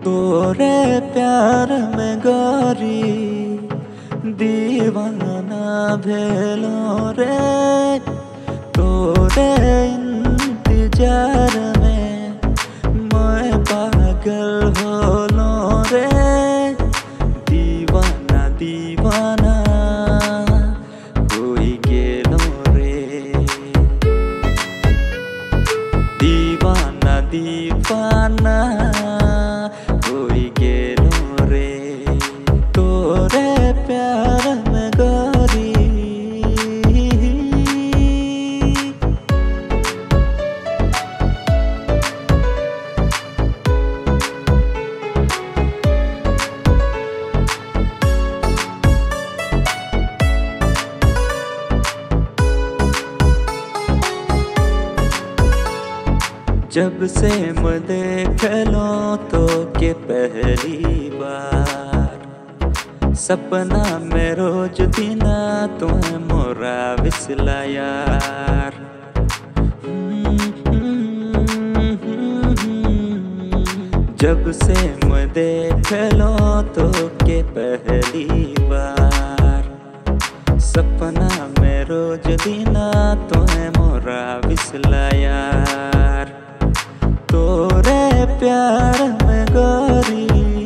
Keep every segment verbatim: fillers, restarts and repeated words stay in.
तोरे प्यार में गोरी दीवाना भेलो रे। तोरे इंतजार में मैं पागल होलो रे। दीवाना दीवाना होई गेलो रे। दीवाना दीवाना होई गेलो रे। तोरे प्यार में गोरी। जब से मैं देख लो तो के पहली बार सपना में रोज दिना तुम्हें मोरा विसला यार। जब से मैं देख लो तो के पहली बार सपना में रोज दिना तुम्हें मोरा विसला यार। तोरे प्यार में गोरी।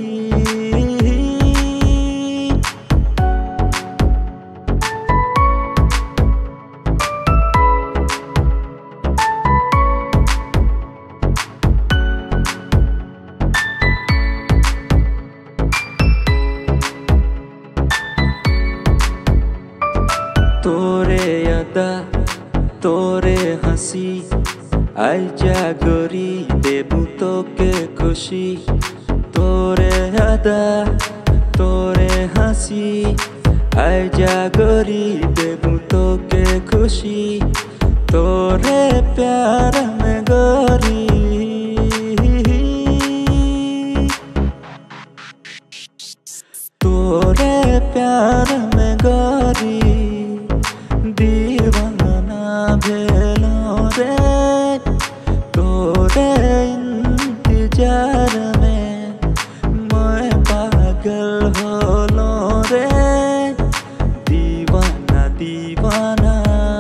तोरे अदा तोरे हंसी आजा गोरी देबू तो के खुशी। तोरे अदा तोरे हंसी आजा गोरी देबू तो के खुशी। तोरे प्यार में गोरी। तोरे प्यार में गोरी दीवाना भेलो रे। तोरे इंतजार में मैं पागल होलो रे। दीवाना दीवाना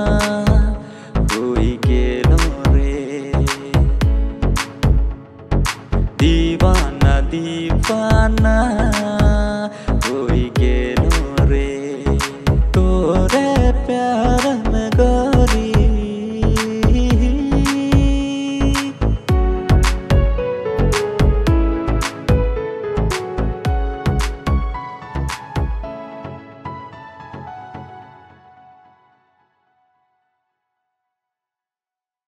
होई गेलो रे। दीवाना दीवाना